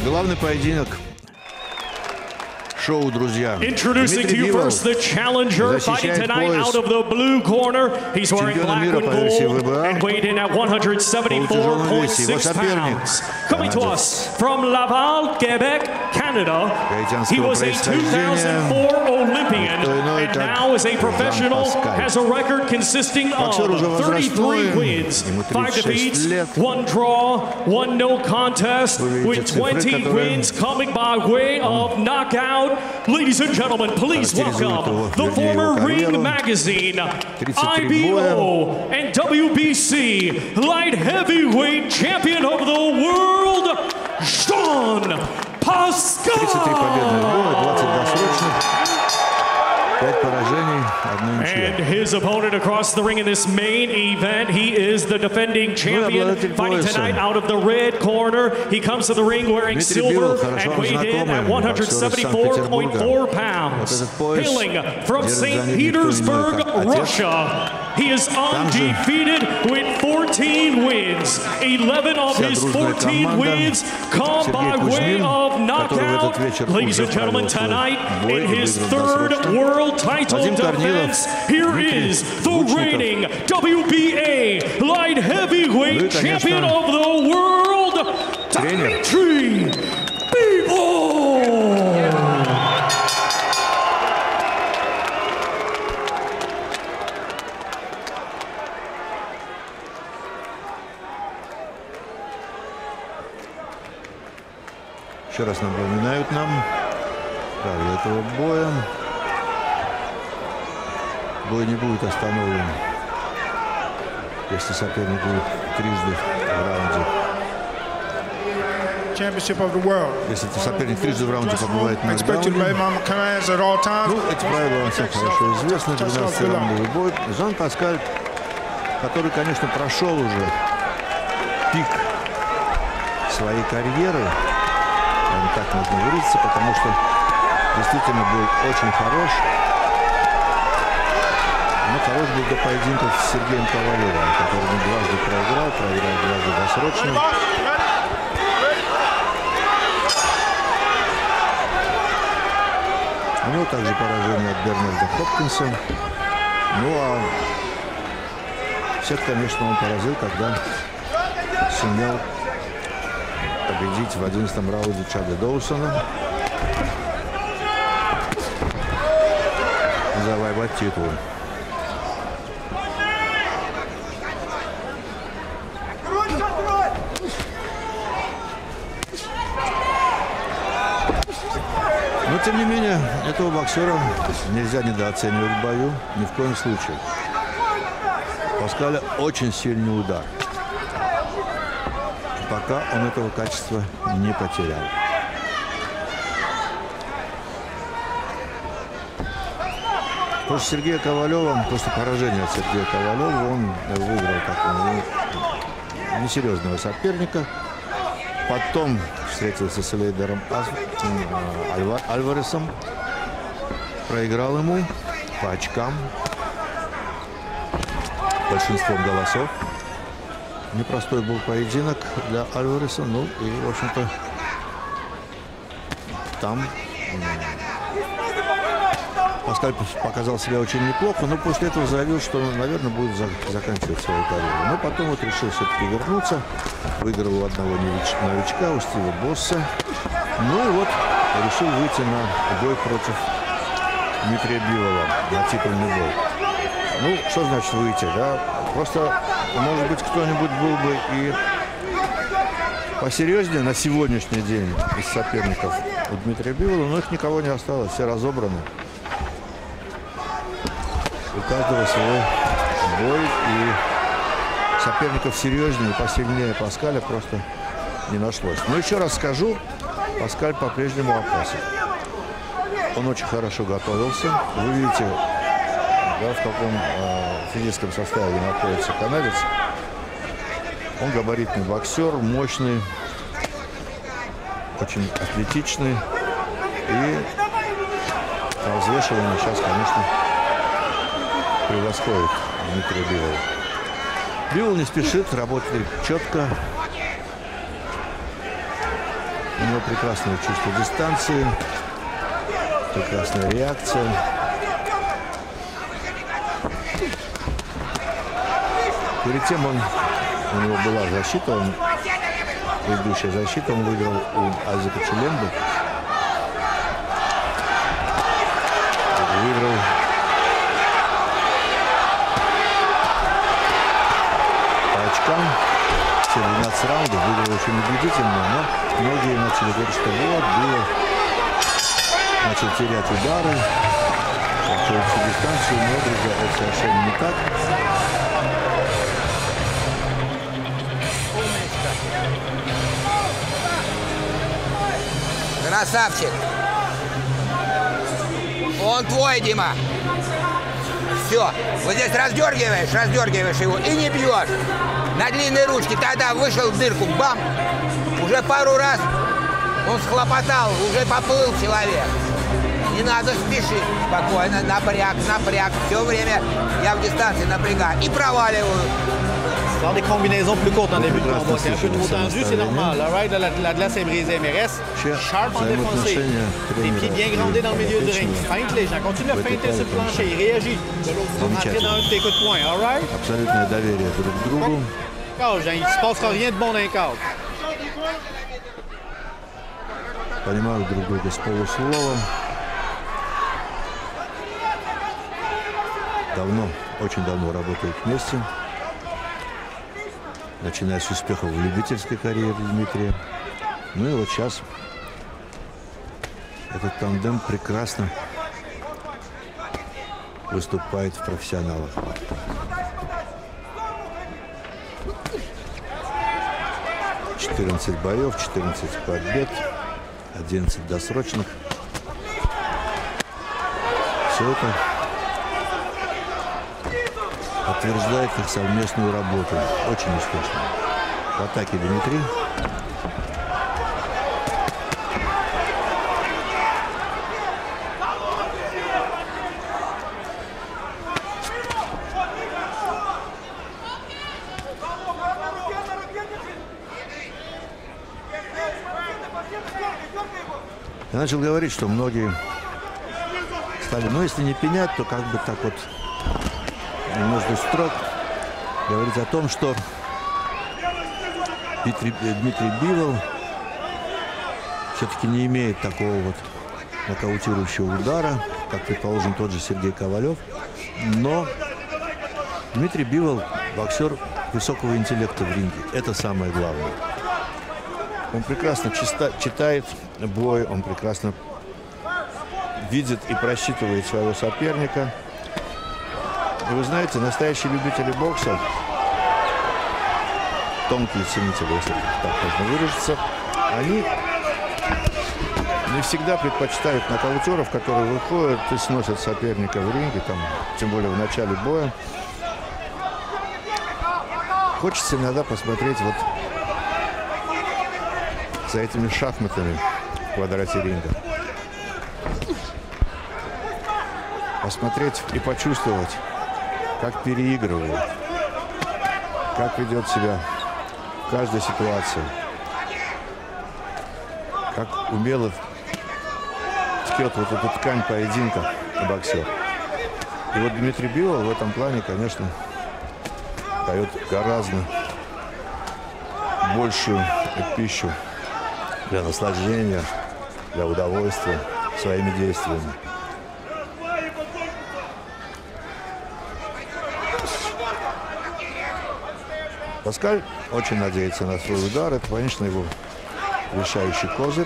Главный поединок шоу, друзья. Introducing to you first the challenger fighting tonight out of the blue corner. He's wearing black and gold and weighed in at 174.6 pounds. Coming to us from Laval, Quebec, Canada. He was a 2004 Olympian and now is a professional, has a record consisting of 33 wins, 5 defeats, 1 draw, 1 no contest, with 20 wins coming by way of knockout. Ladies and gentlemen, please welcome the former Ring Magazine, IBO, and WBC light heavyweight champion of the world, Jean Pascal. 33 победных боя, 20 досрочных, 5 поражений, 1 ничья. And his opponent across the ring in this main event, he is the defending champion, fighting tonight out of the red corner. He comes to the ring wearing silver and weighed in at 174.4 pounds. Hailing from St. Petersburg, Russia, he is undefeated with 14 wins. 11 of his 14 wins come by way of knockout. Ladies and gentlemen, tonight in his third world title defense, here is the reigning WBA light heavyweight champion of the world, Dmitry Bivol. Еще раз напоминают нам правила этого боя. Бой не будет остановлен, если соперник будет трижды в раунде. Если соперник трижды в раунде побывает на нокдауне. Ну, эти правила вам всем хорошо известны. 12-раундовый бой. Жан Паскаль, который, конечно, прошел уже пик своей карьеры, так можно выразиться, потому что действительно был очень хорош. Но хорош был до поединков с Сергеем Ковалевым, который дважды проиграл дважды досрочно. У него также поражение от Бернарда Хопкинса. Ну а всех, конечно, он поразил, когда сумел победить в 11-м раунде Чада Доусона, завоевать титул. Но, тем не менее, этого боксера нельзя недооценивать в бою ни в коем случае. У Паскаля очень сильный удар. Пока он этого качества не потерял. После Сергея Ковалева, после поражения от Сергея Ковалева, он выиграл такого несерьезного соперника. Потом встретился с Лейдером Альваресом, проиграл ему по очкам, большинством голосов. Непростой был поединок для Альвареса, ну и, в общем-то, там Паскаль показал себя очень неплохо, но после этого заявил, что, наверное, будет заканчивать свою карьеру. Но потом вот решил все-таки вернуться, выиграл у одного новичка, у Стива Босса. Ну и вот решил выйти на бой против Дмитрия Бивола, на титульный бой. Ну, что значит выйти, да? Просто, может быть, кто-нибудь был бы и посерьезнее на сегодняшний день из соперников у Дмитрия Бивола, но их никого не осталось, все разобраны. У каждого свой бой, и соперников серьезнее и посильнее Паскаля просто не нашлось. Но еще раз скажу, Паскаль по-прежнему опасен. Он очень хорошо готовился. Вы видите, да, в каком физическом составе находится канадец. Он габаритный боксер, мощный, очень атлетичный. И взвешивание сейчас, конечно, превосходит Дмитрия Бивола. Бивол не спешит, работает четко. него прекрасное чувство дистанции, прекрасная реакция. Перед тем у него была защита, предыдущая защита, он выиграл у Айзека Чилембы. Выиграл по очкам. Все 12 раундов, выиграл очень убедительно, но многие начали говорить, что вот, было, начал терять удары, начал всю дистанцию, но, друзья, это совершенно не так. Красавчик! Он твой, Дима! Все, вот здесь раздергиваешь его и не бьешь. На длинной ручке, тогда вышел в дырку, бам! Уже пару раз он схлопотал, уже поплыл человек. Не надо спешить, спокойно, напряг. Все время я в дистанции напрягаю и проваливаю. Dans des combinaisons plus courtes en début de combat, c'est un peu trop tendu, c'est normal. Alright, la glace est brisée, mais reste sharp en défoncé. Les pieds bien grandés dans le milieu du ring. Feinte les gens, continue à feinter sur le plancher, il réagit. De l'autre, il faut rentrer dans un de tes coups de poing, alright? Абсолютное доверие друг к другу. Il ne se passera rien de bon dans les cadres. Понимают друг друга с полуслова. Очень давно работают вместе. Начиная с успехов в любительской карьере Дмитрия. Ну и вот сейчас этот тандем прекрасно выступает в профессионалах. 14 боев, 14 побед, 11 досрочных. Все это подтверждает их совместную работу. Очень успешно. В атаке Дмитрий. Я начал говорить, что многие стали, ну если не пенять, то как бы так вот между строк говорить о том, что Дмитрий Бивол все-таки не имеет такого вот нокаутирующего удара, как, предположим, тот же Сергей Ковалев. Но Дмитрий Бивол боксер высокого интеллекта в ринге. Это самое главное. Он прекрасно читает бой, он прекрасно видит и просчитывает своего соперника. И вы знаете, настоящие любители бокса, тонкие ценители, если так можно выразиться, они не всегда предпочитают нокаутеров, которые выходят и сносят соперника в ринге, там, тем более в начале боя. Хочется иногда посмотреть вот за этими шахматами в квадрате ринга. Посмотреть и почувствовать, как переигрывают, как ведет себя в каждой ситуации, как умело ткет вот эту ткань поединка боксер. И вот Дмитрий Бивол в этом плане, конечно, дает гораздо большую пищу для наслаждения, для удовольствия своими действиями. Паскаль очень надеется на свой удар. Это, конечно, его решающий козырь.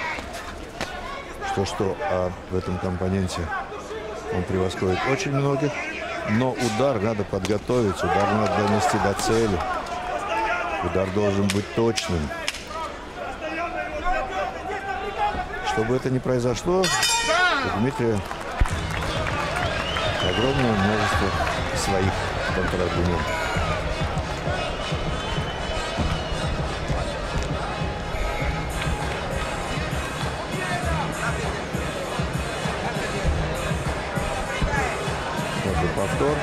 А в этом компоненте он превосходит очень многих. Но удар надо подготовить, удар надо донести до цели. Удар должен быть точным. Чтобы это не произошло, у Дмитрия огромное множество своих контраргументов. Вот и повтор.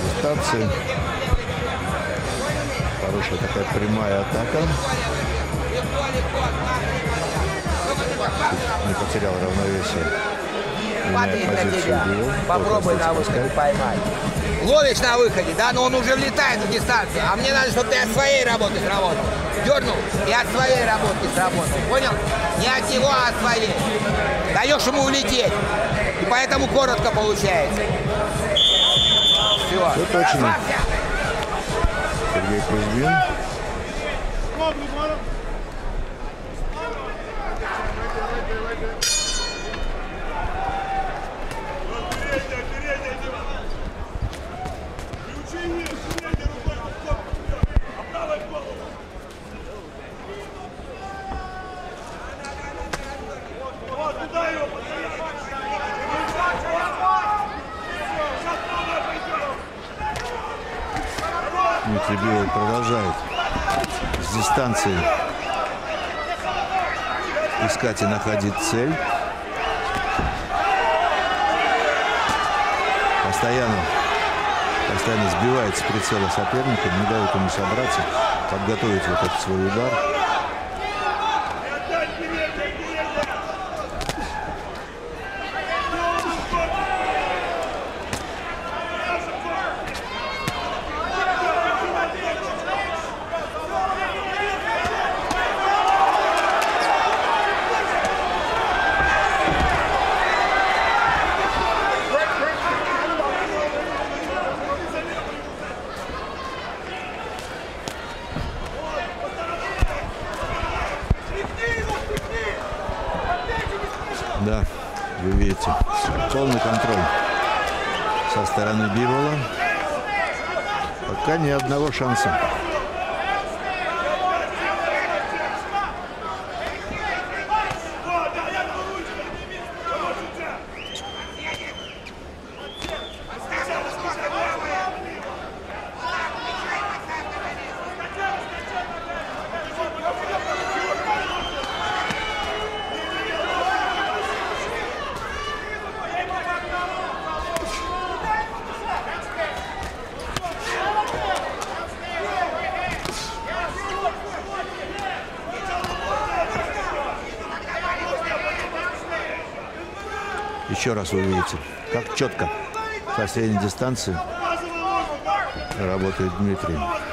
Дистанция. Хорошая такая прямая атака. Не потерял равновесие. Смотри на тебя. Попробуй на выходе поймать. Ловишь на выходе, да, но он уже влетает в дистанцию. А мне надо, чтобы ты от своей работы сработал. Дернул и от своей работы сработал. Понял? Не от него, а от своей. Даешь ему улететь. И поэтому коротко получается. Все. Все точно. Сергей Кузьмин. Дмитрий Бивол продолжает с дистанции искать и находить цель. Постоянно сбивает с прицела соперника, не дает ему собраться, подготовить вот этот свой удар. Да, вы видите, полный контроль со стороны Бивола. Пока ни одного шанса. Еще раз вы видите, как четко со средней дистанции работает Дмитрий.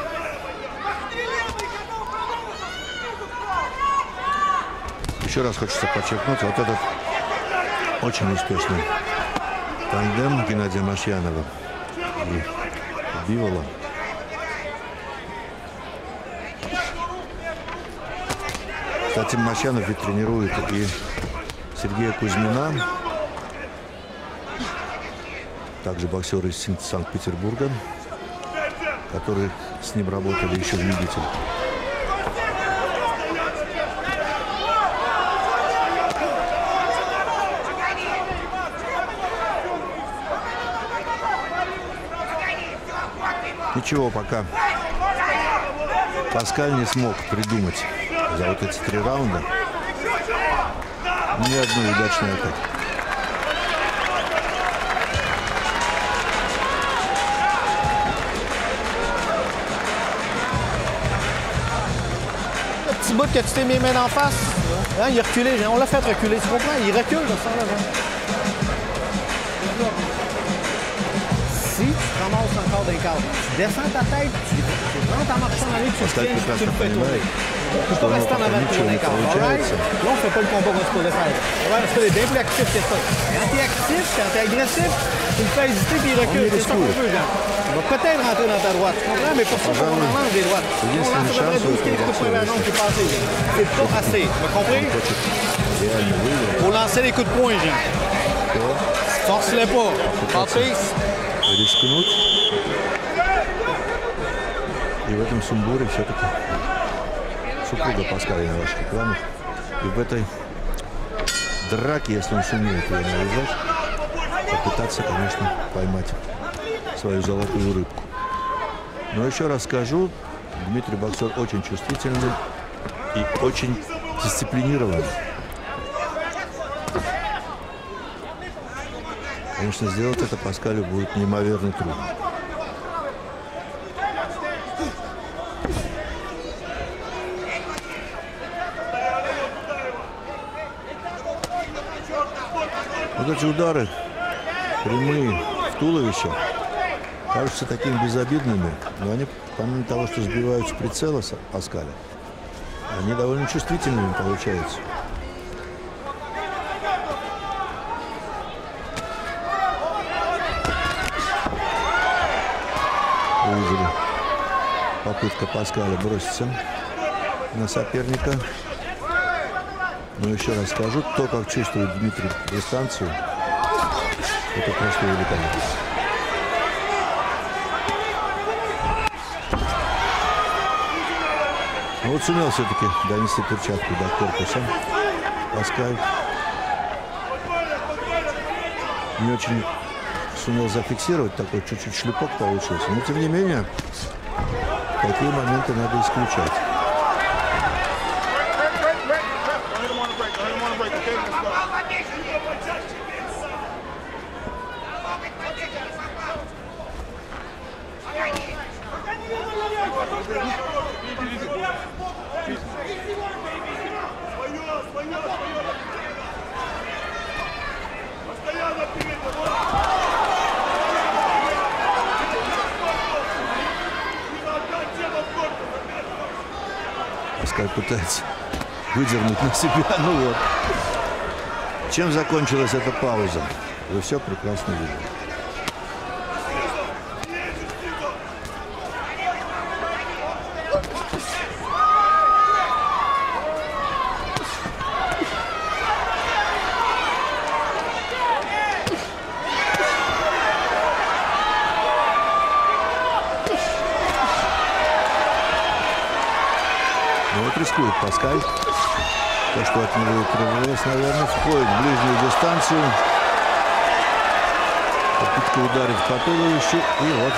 Еще раз хочется подчеркнуть вот этот очень успешный тандем Геннадия Машьянова и Бивола. Кстати, Машьянов ведь тренирует и Сергея Кузьмина, также боксер из Санкт-Петербурга, которые с ним работали еще в любителях. Ничего пока Паскаль не смог придумать за вот эти 3 раунда ни одной удачной атаки. Petit bout que tu t'es mis les mains d'en face, hein, il a reculé, on l'a fait reculer, tu comprends? Il recule de ça, là. Si tu te ramasses encore d'un cadre, tu descends ta tête, tu rentres en marchant dans les, tu te tiens, tu le fais tourner. Tu peux pas rester en avant de ton cadre, alright? Là, on fait pas le combat qu'on se supposé faire. Alright, parce que t'es bien plus actif que ça. Quand t'es actif, quand t'es agressif, tu le fais hésiter puis il recule. C'est ça qu'on veut, Jean. Il va peut-être rentrer dans ta droite, tu comprends? Mais pour ça, on lance des droites. On lance à peu près 12 coups de poing qui est passé. C'est pas assez. Tu m'as compris? Faut lancer les coups de poing, Jean. Force-les pas. Patrice. Рискнуть. И в этом сумбуре все-таки супруга Паскаля на ваших экранах. И в этой драке, если он сумеет ее навязать, попытаться, конечно, поймать свою золотую рыбку. Но еще раз скажу, Дмитрий боксер очень чувствительный и очень дисциплинированный. Конечно, сделать это Паскалю будет неимоверно трудно. Вот эти удары прямые в туловище кажутся такими безобидными, но они, помимо того, что сбивают с прицела Паскаля, они довольно чувствительными получаются. Увидели попытка Паскаля броситься на соперника. Но еще раз скажу, то, как чувствует Дмитрий дистанцию, это просто великолепно. Но вот сумел все-таки донести перчатку до корпуса Паскаль. Не очень сумел зафиксировать, такой чуть-чуть шлепок получился. Но тем не менее, такие моменты надо исключать. Паскаль пытается выдернуть на себя. Ну вот. Чем закончилась эта пауза? Вы все прекрасно видели. Рискует Паскаль. То, что от него требовалось, наверное, входит в ближнюю дистанцию. Попытка ударить по туловищу. И вот.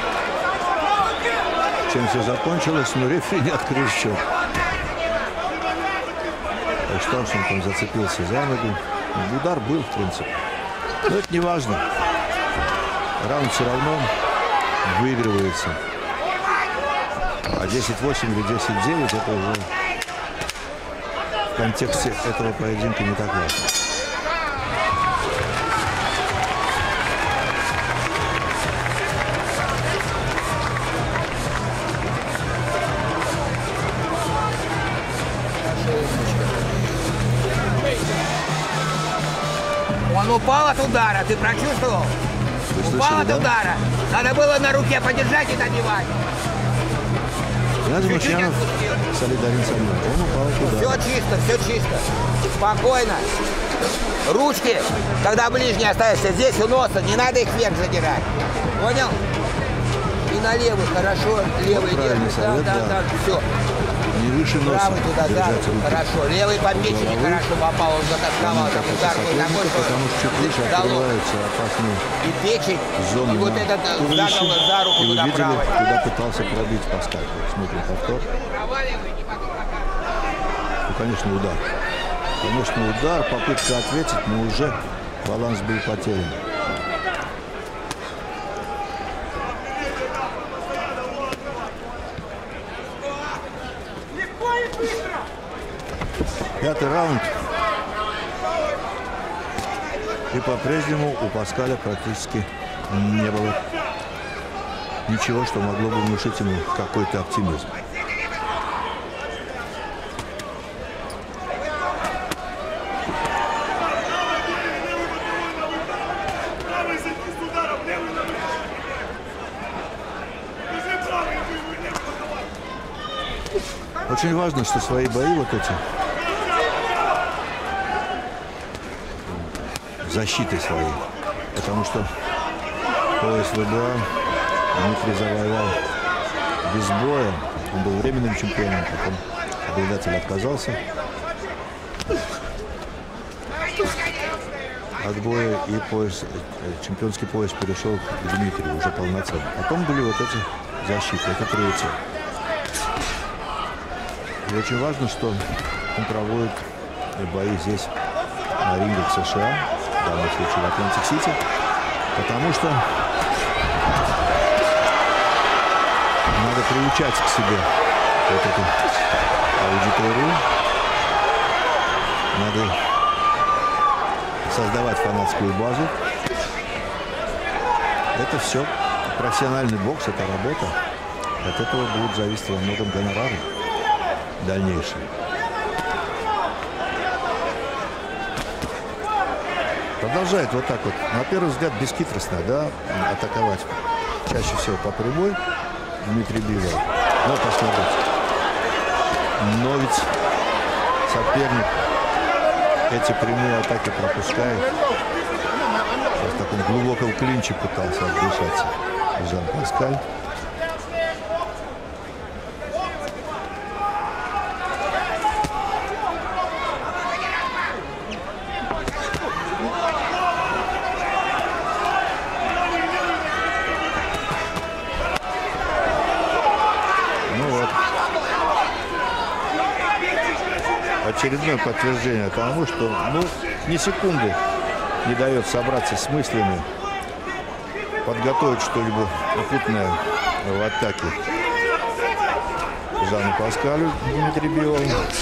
Чем все закончилось, но рефери не открыл счет. Я считал, что он там зацепился за ногу. Удар был, в принципе. Но это не важно. Раунд все равно выигрывается. А 10-8 или 10-9 это уже в контексте этого поединка не так важно. Он упал от удара, ты прочувствовал? Упал от удара. Надо было на руке подержать и добивать. Геннадий Мучьянов солидарен со мной. Он упал туда. Все чисто, все чисто. Спокойно. Ручки, когда ближний остается здесь у носа, не надо их вверх задирать. Понял? И на левый хорошо, левый держит. Да, все. Не выше носа. Правый туда, да, хорошо. Левый по печени хорошо попал, он затасковал. Там удар был такой, потому что чуть выше открываются опасные и печень, зоны. И вот этот заголо за руку туда правой. Куда пытался пробить Паскаль. Смотрим повтор. Ну, конечно, удар. Конечно, удар, попытка ответить, но уже баланс был потерян. Пятый раунд. И по-прежнему у Паскаля практически не было ничего, что могло бы внушить ему какой-то оптимизм. Очень важно, что свои бои вот эти защиты своей, потому что пояс ВБА Дмитрий завоевал без боя. Он был временным чемпионом, потом обладатель отказался от боя, и пояс, чемпионский пояс перешел к Дмитрию уже полноценно. Потом были вот эти защиты, это третье. И очень важно, что он проводит бои здесь на ринге в США, в данном случае в Атлантик-Сити, потому что надо приучать к себе вот эту аудиторию, надо создавать фанатскую базу. Это все профессиональный бокс, это работа. От этого будут зависеть во многом гонорары дальнейшие. Продолжает вот так вот, на первый взгляд, бесхитростно, да, атаковать. Чаще всего по прямой Дмитрий Бивол. Но посмотрите. Но ведь соперник эти прямые атаки пропускает. В таком глубоком клинче пытался отдышаться Жан-Паскаль. Очередное подтверждение тому, что ни секунды не дает собраться с мыслями, подготовить что-либо опытное в атаке Жану Паскалю Дмитрий Бивол.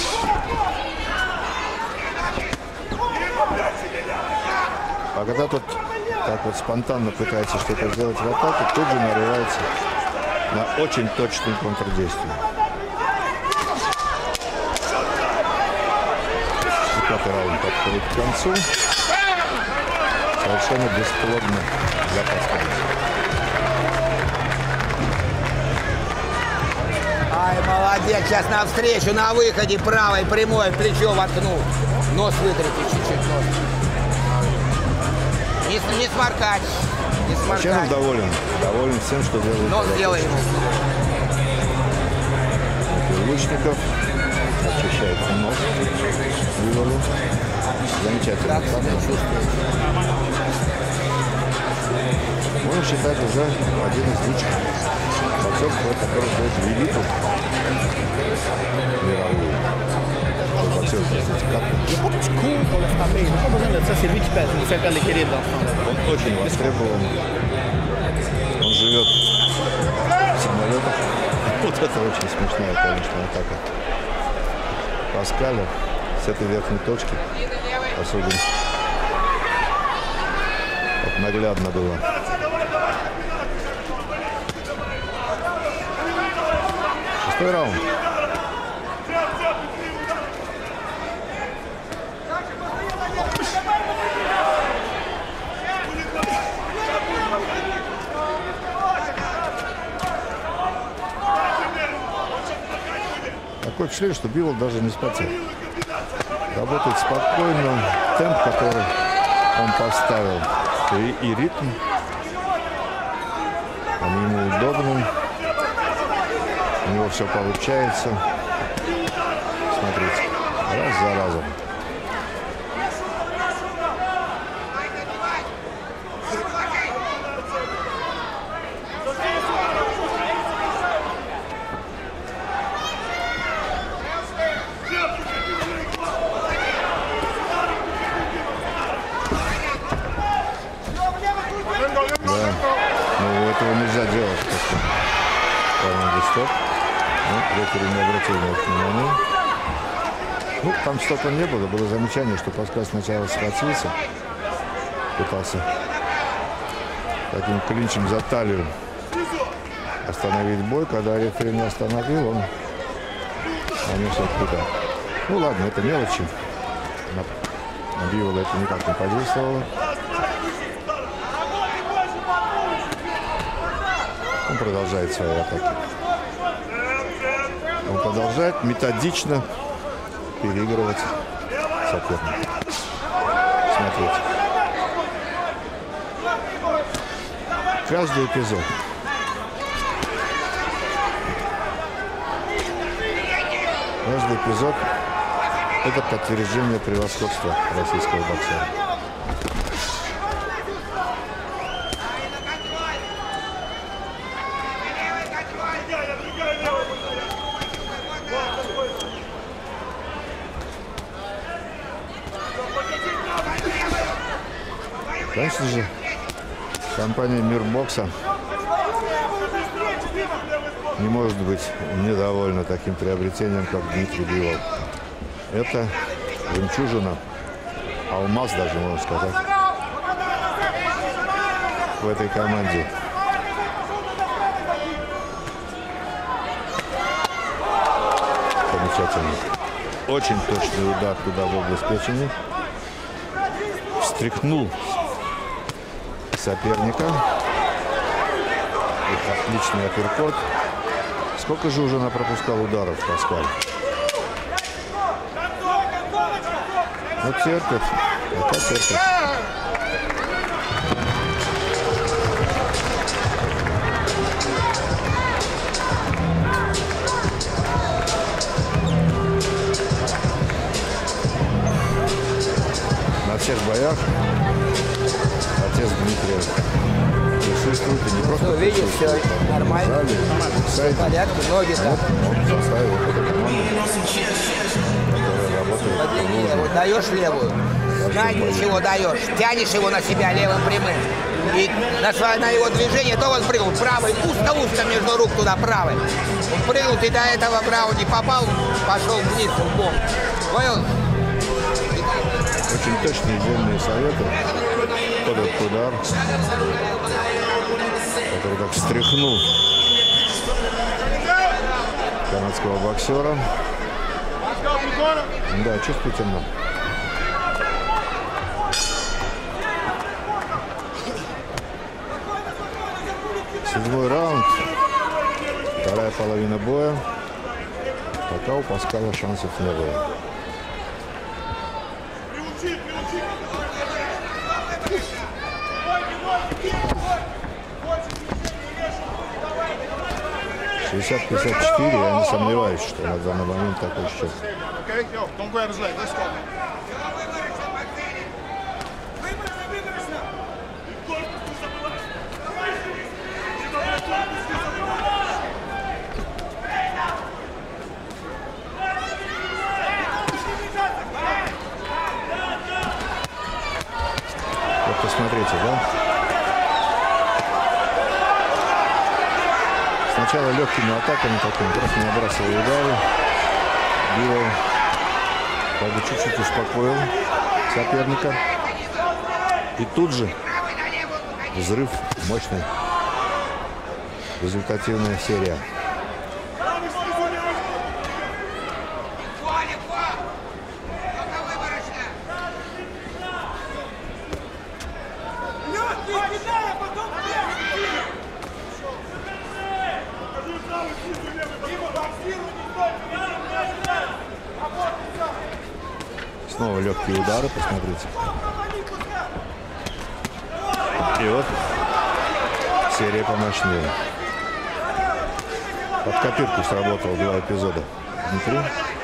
А когда тот так вот спонтанно пытается что-то сделать в атаке, тут же нарывается на очень точное контрдействие. Пятый раунд подходит к концу. Совершенно бесплодно для Паскаля. Ай, молодец. Сейчас навстречу, на выходе правой прямой плечо воткнул. Нос вытрите чуть-чуть. Не сморкать. Не сморкать. Чем он доволен? Доволен всем, что делает. Нос сделай ему. Лучников очищает нос. Биволу. Замечательно. Можно считать уже один из лучших бойцов, который будет в элиту мировую. Он очень востребован. Он живет в самолетах. Вот это очень смешная, конечно, атака Паскаля с этой верхней точки. Особенно так наглядно было. Шестой раунд. Такое впечатление, что Бивол даже не спотел. Работает спокойно. Темп, который он поставил, и ритм, они ему удобны. У него все получается. Смотрите, раз за разом. Нельзя делать после команды стоп. Рефери не обратил на это внимание. Ну, там стопа не было. Было замечание, что Паскаль сначала схватился. Пытался таким клинчем за талию остановить бой. Когда рефери не остановил, он нанес удар. Ну ладно, это мелочи. На Бивола это никак не подействовало. Он продолжает свои атаки. Он продолжает методично переигрывать соперника. Смотрите. Каждый эпизод. Каждый эпизод – это подтверждение превосходства российского боксера. Конечно же, компания «Мир бокса» не может быть недовольна таким приобретением, как Дмитрий Бивол. Это жемчужина алмаз даже, можно сказать, в этой команде. Замечательно. Очень точный удар туда в область печени. Встряхнул соперника. Отличный апперкот. Сколько же уже пропускал ударов Паскаль? Ну, терпит. Это терпит. На всех боях отец Дмитрия присутствует и не просто Ну, видишь, все нормально, все в порядке, ноги там. Он составил вот эту команду, которая работает. Вот даешь левую, знаешь, чего даешь, тянешь его на себя левым прямым. И на его движение, то он прыгнул правый, узко между рук туда правый. Он прыгнул, и до этого Браун не попал, пошел вниз в бок. Понял? Очень точные дельные советы. Вот этот удар, который так встряхнул канадского боксера. Да, чувствительно. Седьмой раунд. Вторая половина боя. Пока у Паскаля шансов не было. «60-54», я не сомневаюсь, что на данный момент такой счет. Вот посмотрите, да? Сначала легкими атаками такими, просто набрасывал удары, бил, как бы чуть-чуть успокоил соперника. И тут же взрыв, мощный, результативная серия. Снова легкие удары, посмотрите. И вот серия помощнее. Под копирку сработал два эпизода внутри.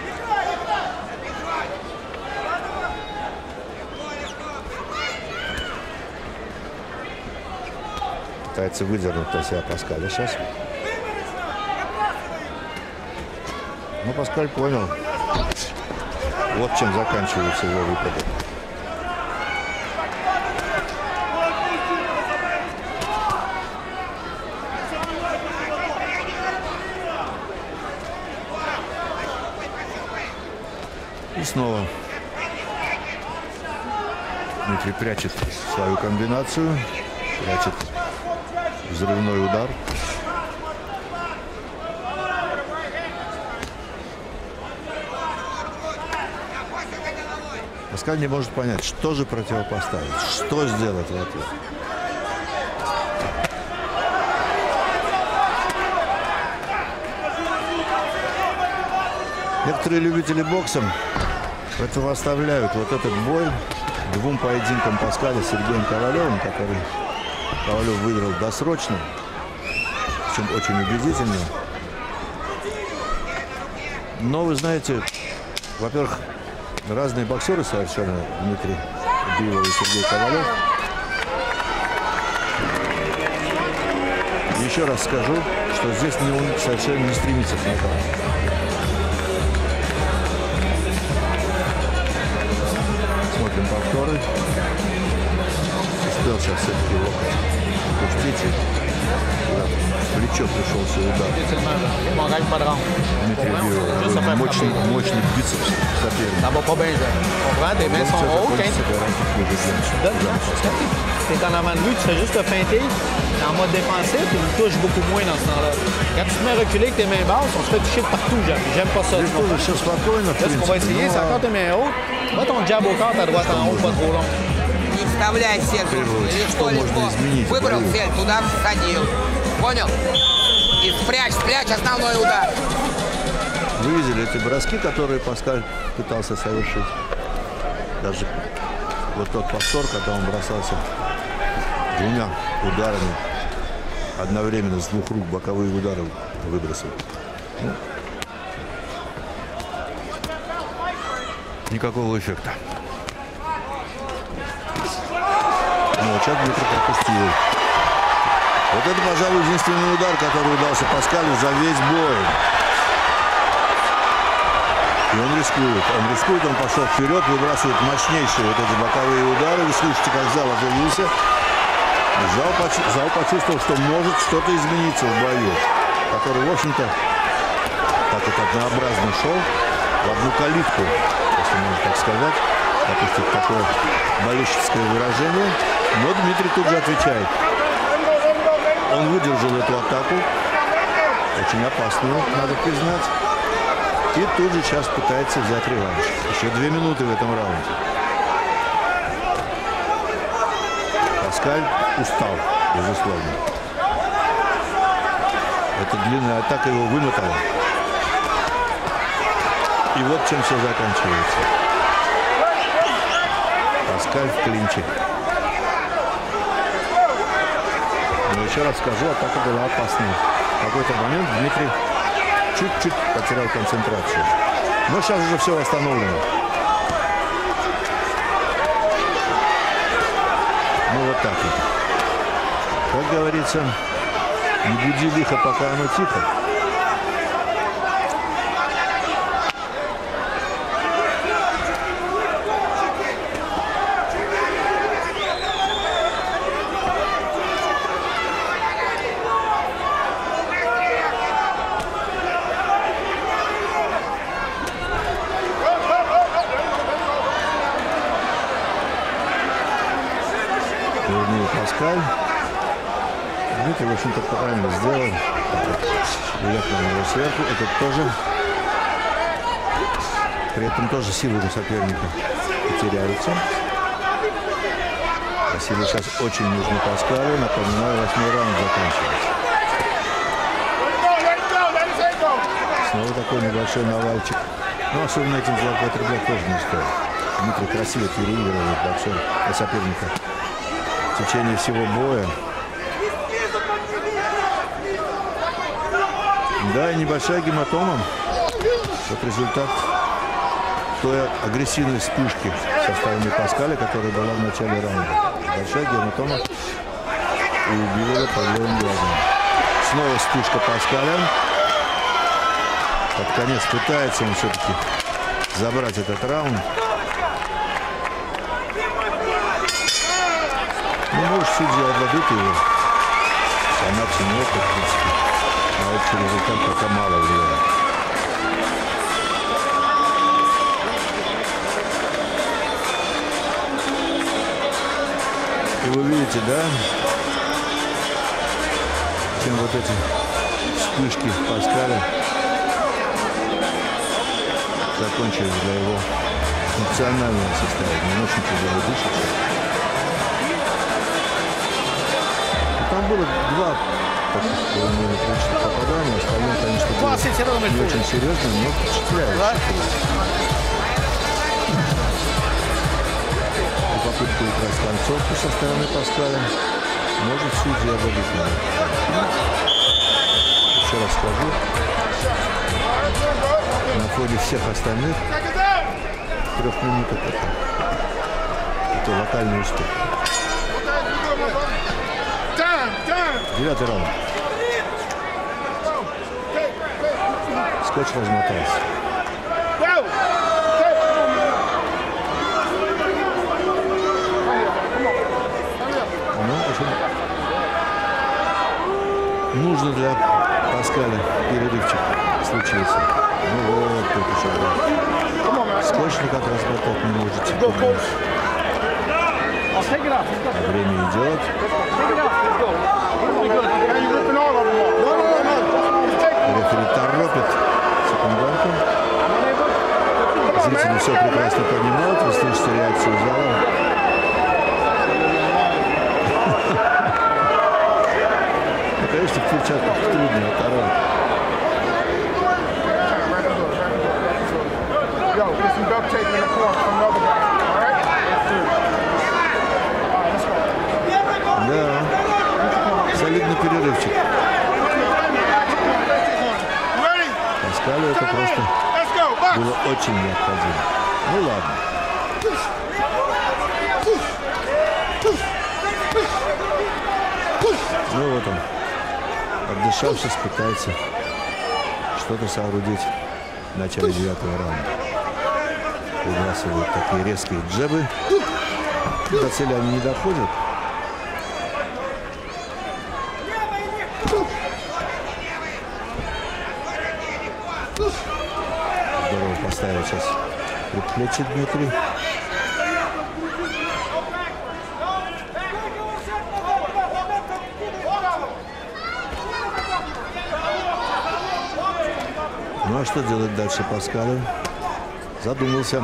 Пытается выдернуть на себя Паскаля сейчас. Но Паскаль понял, вот чем заканчиваются его выпады. И снова Дмитрий прячет свою комбинацию, прячет взрывной удар. Паскаль не может понять, что же противопоставить, что сделать в ответ. Некоторые любители бокса противоставляют вот этот бой двум поединкам Паскаля с Сергеем Ковалевым, который Ковалев выиграл досрочно, причем очень убедительно. Но вы знаете, во-первых, разные боксеры совершенно, Дмитрий Бивол и Сергей Ковалев. Еще раз скажу, что здесь он совершенно не стремится к нокауту. Смотрим повторы. Успел сейчас все-таки локоть пустить и плечо пришелся удар. Дмитрий бил мощный бицепс соперника. Ça va pas bien, je comprends. Tes mains sont hautes. Quand tu es en avant de lui, tu fais juste te feinter en mode défensif et il touche beaucoup moins dans ce temps-là. Quand tu te mets reculé avec tes mains basses, on se fait toucher de partout. J'aime pas ça. Здесь тоже все спокойно, в Là, ce qu'on va essayer, c'est encore tes mains hautes. Mets ton jab au corps, ta droite en haut, pas trop long. Не вставляй сетку. Или что-либо. Выбрал цель, туда всадил. Понял? И спрячь основной удар. Вы видели эти броски, которые Паскаль пытался совершить? Даже вот тот повтор, когда он бросался двумя ударами одновременно с двух рук, боковые удары выбросил. Никакого эффекта. Но сейчас Дмитрий пропустил. Вот это, пожалуй, единственный удар, который удался Паскалю за весь бой. И он рискует, он пошел вперед, выбрасывает мощнейшие вот эти боковые удары. Вы слышите, как зал оживился. Зал почувствовал, что может что-то измениться в бою, который, в общем-то, так вот однообразно шел в одну калитку, если можно так сказать, допустим, такое болельщическое выражение. Но Дмитрий тут же отвечает. Он выдержал эту атаку, очень опасную, надо признать. И тут же сейчас пытается взять реванш. Еще 2 минуты в этом раунде. Паскаль устал, безусловно. Эта длинная атака его вымотала. И вот чем все заканчивается. Паскаль в клинче. Но еще раз скажу, атака была опасной. В какой-то момент Дмитрий чуть-чуть потерял концентрацию. Но сейчас уже все восстановлено. Ну вот так вот. Как говорится, не буди лихо, пока оно тихо. Паскаль. Дмитрий, в общем-то, правильно сделал. Уехал на него сверху. Этот тоже. При этом тоже силы у соперника потеряются. А силы сейчас очень нужны Паскалю. Напоминаю, 8-й раунд заканчивается. Снова такой небольшой навальчик. Но особенно этим злоупотреблять тоже не стоит. Дмитрий красиво переигрывает боксер соперника в течение всего боя. Да, и небольшая гематома. Вот результат той агрессивной вспышки со стороны Паскаля, которая была в начале раунда. Большая гематома и убила под левым глазом. Снова вспышка Паскаля. Под конец пытается он все-таки забрать этот раунд. Ну, может, судья отдадут его. Она все не опыт, в принципе. А общий результат пока мало влияет. И вы видите, да, чем вот эти вспышки Паскаля закончились для его функционального состояния. Он очень тяжело дышит. Там было 2 таких попадания, остальное, конечно, не очень серьезно, но впечатляюще. И попытка украсть концовку со стороны Паскаля может судья отдадут на это. Еще раз скажу, на фоне всех остальных 3 минут это локальный успех. 9-й раунд. Скотч размотался. Ну, очень Нужно для Паскаля перерывчик случился. Ну вот, тут еще скотчный как раз боток не можете. А время идет. Рефери торопит секунданта. Зрители все прекрасно понимают. Вы слышите реакцию зала. Ну, конечно, в перчатках трудно оторвать. Да, солидный перерывчик. Паскалю это просто было очень необходимо. Ну ладно. Ну вот он, отдышавшись, пытается что-то соорудить в начале 9-го раунда. Выбрасывают такие резкие джебы. До цели они не доходят. Здорово поставил сейчас предплечье Дмитрий. Ну а что делать дальше Паскалю? Задумался.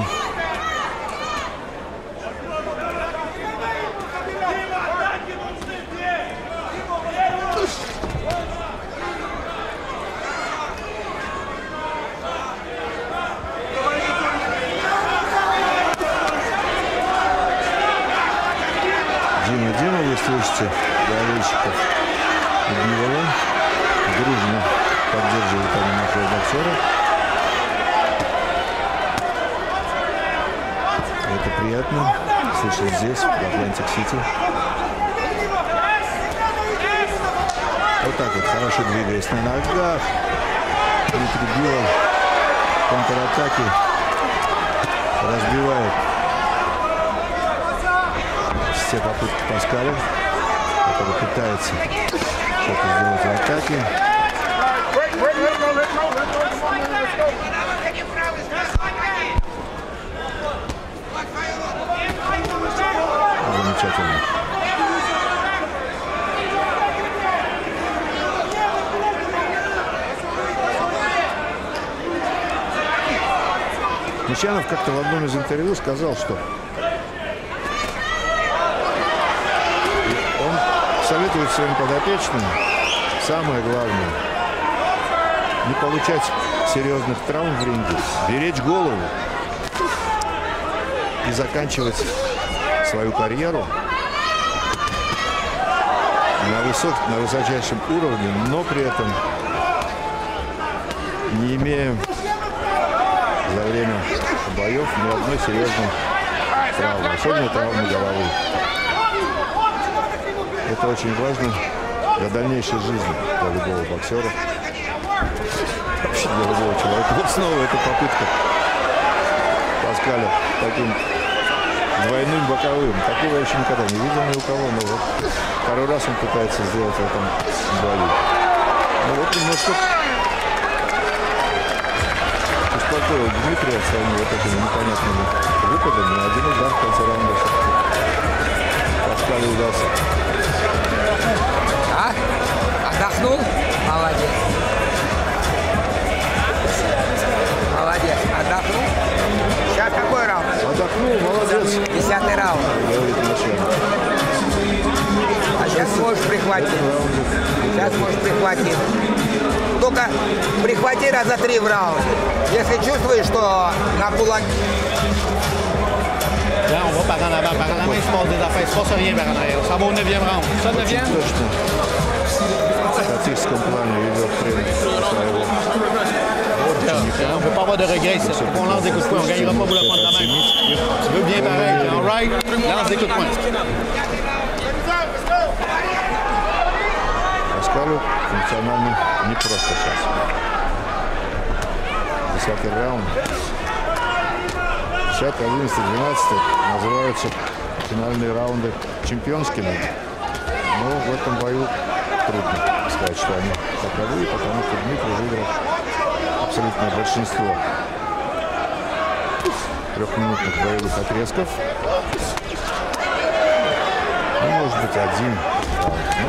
Дима, вы слышите болельщиков Людмила. Дружно поддерживают они нашего боксера. Это приятно слышать здесь, в Атлантик-Сити. Вот так вот, хорошо двигаясь на ногах. Дмитрий Билов в контратаке разбивает все попытки Паскаля, который пытается что-то сделать в атаке. Замечательно. Мещанов как-то в одном из интервью сказал, что он советует своим подопечным самое главное — не получать серьезных травм в ринге, беречь голову и заканчивать свою карьеру на высочайшем уровне, но при этом не имея за время боев ни одной серьезной травмы, особенно травмы головы. Это очень важно для дальнейшей жизни, для любого боксера, вообще для любого человека. Вот снова эта попытка Паскаля таким двойным боковым. Такого я еще никогда не видел ни у кого, но вот второй раз он пытается сделать в этом бою. Ну вот немножко успокоил Дмитрия своими вот этими непонятными выпадами. Один удар в конце раунда все-таки Паскалю удался. А? Отдохнул? Молодец. Молодец. Отдохнул? Сейчас какой раунд? Отдохнул, молодец. 10-й раунд. А сейчас можешь прихватить. Сейчас можешь прихватить. Только прихвати раза 3 в раунде. Если чувствуешь, что на кулак... Là, on va par en avant. Par en avant, il se passe des affaires. Il se passe rien par en arrière. Ça va au 9e round. Ça, 9e? Точно. В тактическом плане идет тренер своего. On ne peut pas avoir de regrets ici. On lance des coups de poing. On ne gagnera pas pour le prendre la main. Tu veux bien pareil. All right? Lance des coups de poing. Паскалю функционально не просто сейчас. 10-й раунд. 10, 11, 12 называются финальные раунды чемпионскими. Но в этом бою трудно сказать, что они таковые, потому что Дмитрий выиграл абсолютное большинство трехминутных боевых отрезков. Ну, может быть, один. Ну,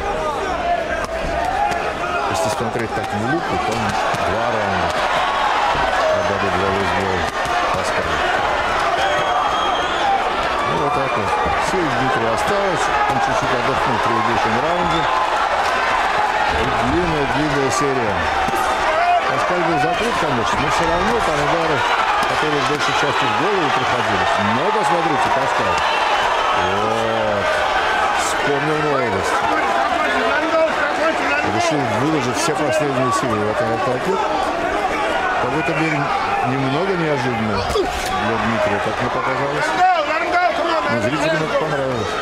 если смотреть так в лупу, то 2 раунда отдадут за весь бой Паскалю. Ну, вот так вот. Сил Дмитрия осталось. Он чуть-чуть отдохнул в предыдущем раунде. И длинная серия. Паскаль был закрыт, конечно, но все равно там удары, которые в большей части в голову приходились. Но посмотрите, Паскаль. Вот. Вспомнил молодость. Решил выложить все последние силы в этом атаке. Как будто бы немного неожиданно для Дмитрия, как мне показалось. Но зрителям это понравилось.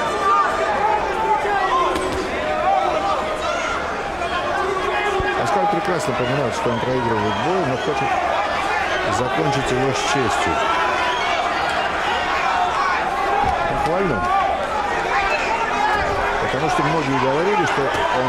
Паскаль прекрасно понимает, что он проигрывает бой, но хочет закончить его с честью. Похвально. Потому что многие говорили, что он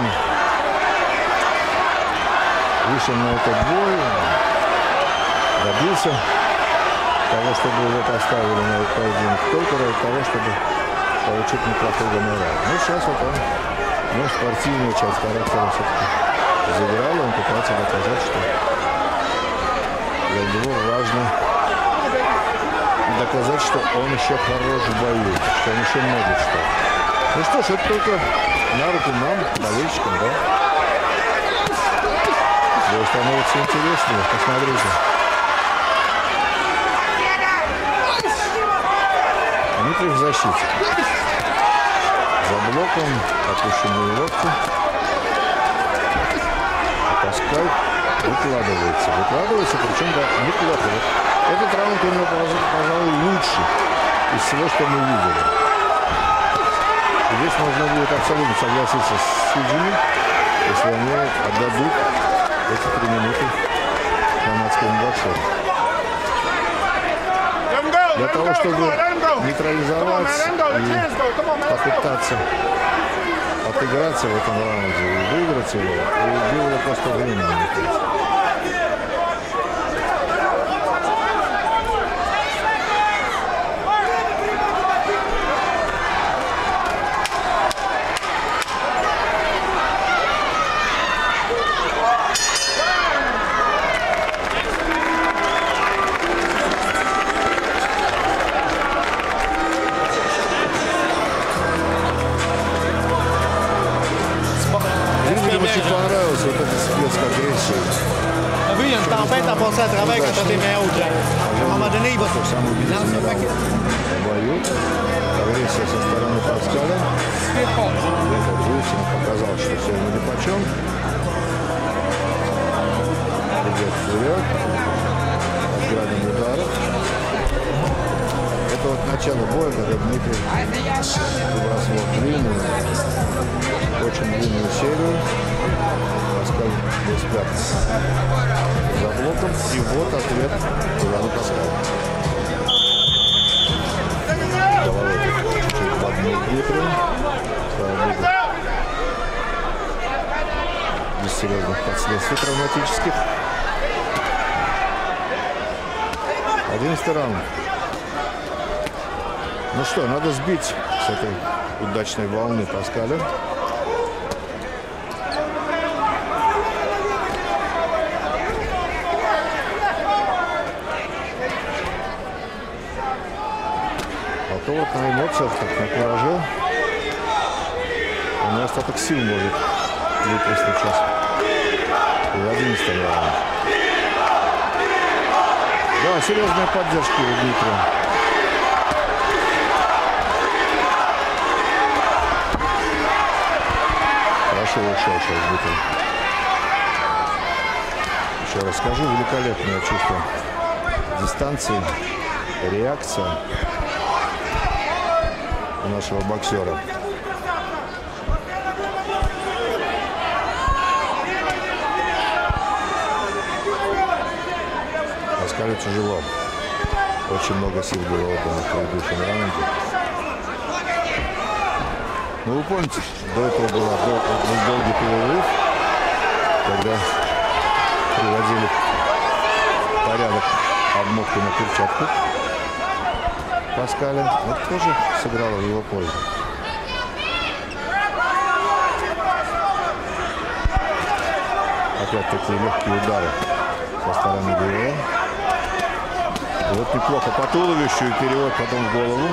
вышел на этот бой, добился того, чтобы его поставили на этот поединок, только ради того, чтобы получить неплохой гонорар. Ну, сейчас вот он, спортивную часть характера все-таки заиграл, он пытается доказать, что для него важно доказать, что он еще хорош в бою, что он еще может что. Ну что ж, это только на руку нам, болельщикам, да? Бой становится интереснее, посмотрите. Дмитрий в защите. За блоком опущенные локти. Паскаль выкладывается, причем да, неплохо. Этот раунд у него, пожалуй, лучший из всего, что мы видели. Здесь можно будет абсолютно согласиться с судьями, если они отдадут эти 3 минуты канадскому боксеру. Для того, чтобы нейтрализовать и попытаться отыграться в этом раунде и выиграть его, и было просто времени. Oui, il y a une tempête à passer à travers quand tu es meilleur au jab. À un moment donné, il va lancer le paquet. Агрессия со стороны Паскаля. Джейсон показал, что все ему нипочем. Идет вперед. Отградом ударов. Это вот начало боя, когда Дмитрий выбрасывал длинную, очень длинную серию. Паскаль был спрятан за блоком. И вот ответ Ивана Паскаля. Головой чуть подмыл Дмитрия. Слава богу. Без серьезных последствий травматических. 11-й раунд. Ну что, надо сбить с этой удачной волны Паскаля. А то вот на эмоциях, так на кураже, у нас остаток сил может выплеснуть сейчас. И 11-й раунд. Да, серьезная поддержка у Дмитрия. Хорошо ушел сейчас Дмитрий. Еще раз скажу, великолепное чувство дистанции, реакция у нашего боксера. Паскалю тяжело. Очень много сил было отдано в предыдущем раунде. Ну, вы помните, до этого был долгий перерыв, когда приводили в порядок обмотку на перчатку Паскаля. Это тоже сыграло в его пользу. Опять такие легкие удары со стороны Биола. Вот неплохо по туловищу и перевод потом в голову.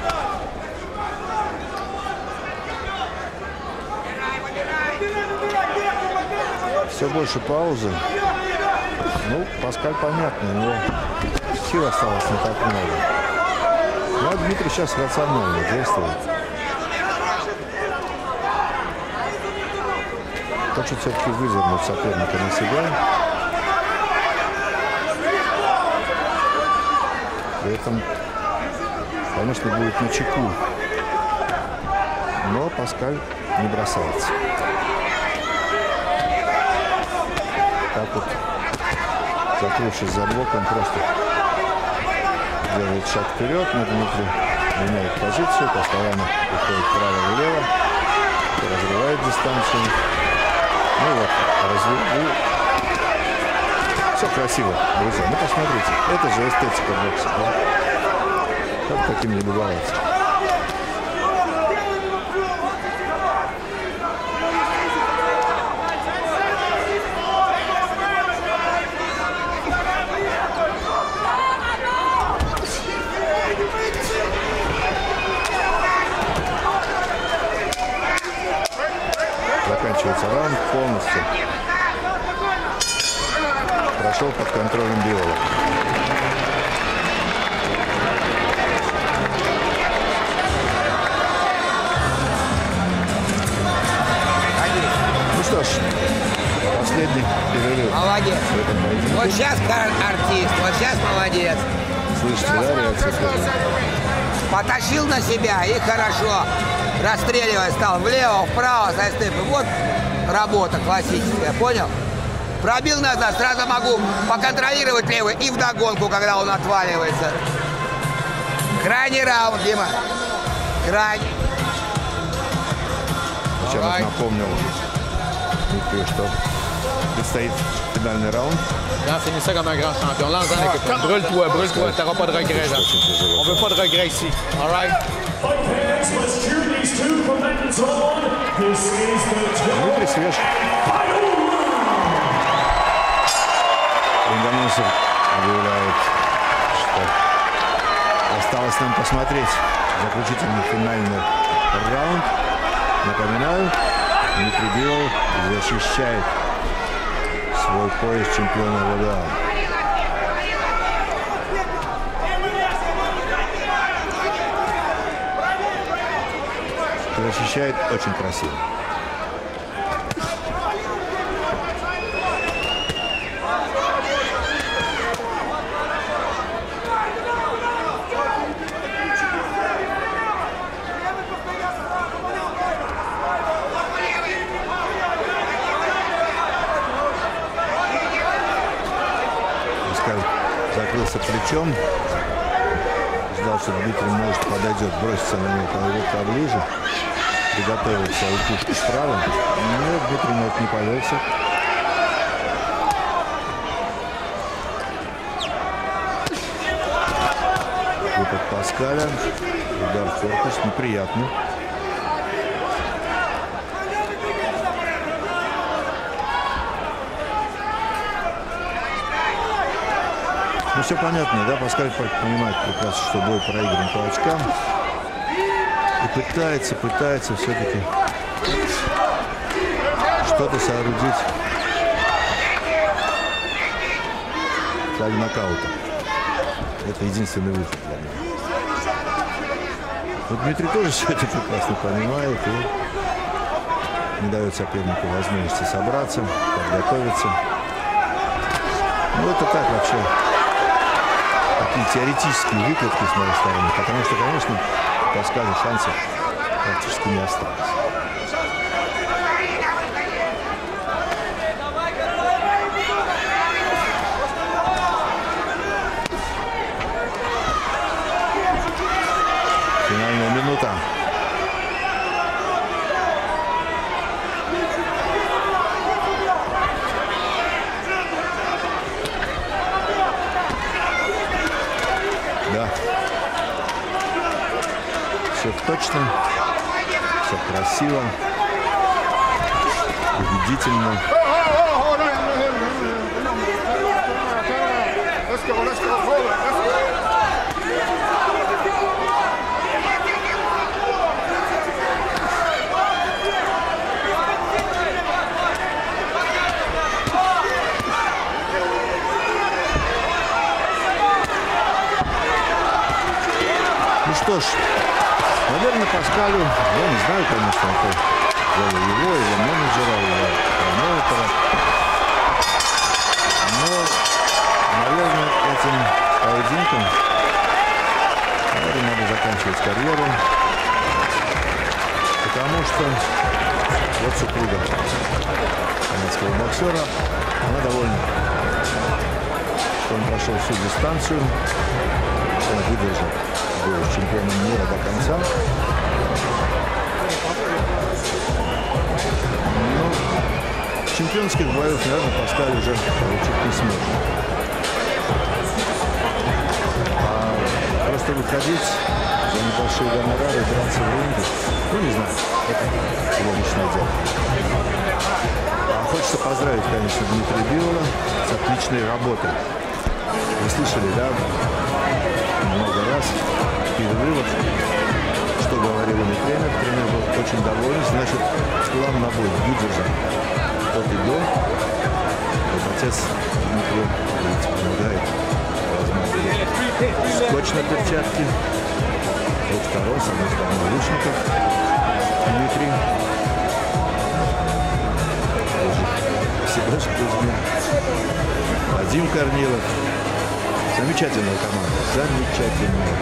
Все больше паузы. Ну, Паскаль, понятно, у него сил осталось не так много. Но Дмитрий сейчас рационально действует. Хочет все-таки выдернуть соперника на себя. При этом, конечно, будет на чеку. Но Паскаль не бросается. Так вот, закрывшись за блоком, просто делает шаг вперед. Но Дмитрий меняет позицию, постоянно уходит вправо и влево, разрывает дистанцию. Ну вот, все красиво, друзья. Ну посмотрите, это же эстетика бокса, да? Как таким не любоваться? Заканчивается раунд полностью. Прошел под контролем Биола. Ну что ж, последний перерыв. Молодец. Вот сейчас артист, вот сейчас молодец. Слышите, да, реакция? Потащил на себя и хорошо. Расстреливая стал влево, вправо, со степи. Вот работа классическая, понял? Пробил назад, сразу могу поконтролировать левый и вдогонку, когда он отваливается. Крайний раунд, Дима. Крайний. Сейчас напомнил Дмитрию, что предстоит финальный раунд. Là, finis ça comme un grand champion. Lance-en l'équipe. Brûle-toi, t'auras pas de regrets. On veut pas de regrets ici. All right? Дмитрий свеж. Индонезия объявляет, что осталось нам посмотреть заключительный финальный раунд. Напоминаю, Дмитрий Биол защищает свой пояс чемпиона ВБА. Защищает очень красиво. Паскаль закрылся плечом. Ждал, что Дмитрий, может, подойдет, бросится на него поближе. Приготовил свою пушку справа. Но Дмитрий на это не повелся. Выпад Паскаля. Удар в корпус. Неприятный. Ну все понятно, да? Паскаль понимает прекрасно, что бой проигран по очкам. И пытается все-таки что-то соорудить для нокаута. Это единственный выход для него. Вот Дмитрий тоже все это прекрасно понимает и не дает сопернику возможности собраться, подготовиться. Ну это так вообще. Такие теоретические выкладки с моей стороны. Потому что, конечно, у Паскаля шансов практически не осталось. Финальная минута. Все точно, все красиво, убедительно. Ну что ж, наверное, Паскалю, я не знаю, конечно, это дело его, его менеджера, его промоутера. Но, наверное, этим поединком надо заканчивать карьеру. Потому что вот супруга канадского боксера, она довольна, что он прошел всю дистанцию, он выдержал, был чемпионом мира до конца. Но чемпионских боев, наверное, Паскаль уже получить не сможет. А просто выходить за небольшие гонорары, драться в ринге, ну не знаю, это его личное дело. Хочется поздравить, конечно, Дмитрия Билова с отличной работой. Вы слышали, да, много раз перерывов, что говорил ему тренер. Тренер был очень доволен, значит, план на бой выдержан от и до. Вот отец Дмитрия помогает, скотч на перчатке. Вот второй, с одной стороны, Лучников Дмитрий. Сереж Кузьмин, Вадим Корнилов. Замечательная команда, замечательная.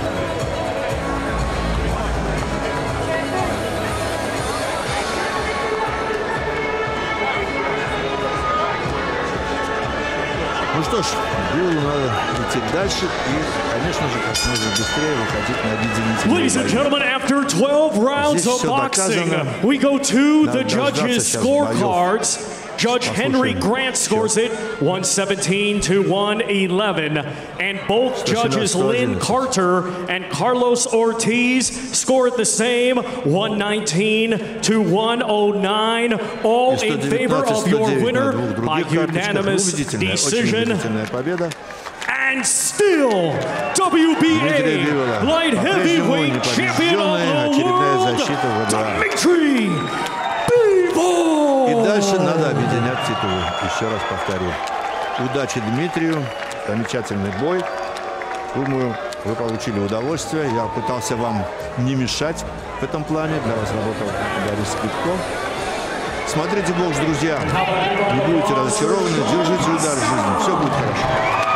Ну что ж, Биллу надо идти дальше и, конечно же, как можно быстрее выходить на объединительный. Ladies and gentlemen, after 12 rounds of boxing, we go to the judges' scorecards. Judge Henry Grant scores it 117 to 111. And both judges Lynn Carter and Carlos Ortiz scored the same 119 to 109. All in favor of your winner by unanimous decision. And still, WBA light heavyweight champion of the world, Dmitry Bivol. И дальше надо объединять титулы. Еще раз повторю. Удачи Дмитрию. Замечательный бой. Думаю, вы получили удовольствие. Я пытался вам не мешать в этом плане. Для вас работал Борис Скидко. Смотрите бокс, друзья. Не будете разочарованы. Держите удар в жизни. Все будет хорошо.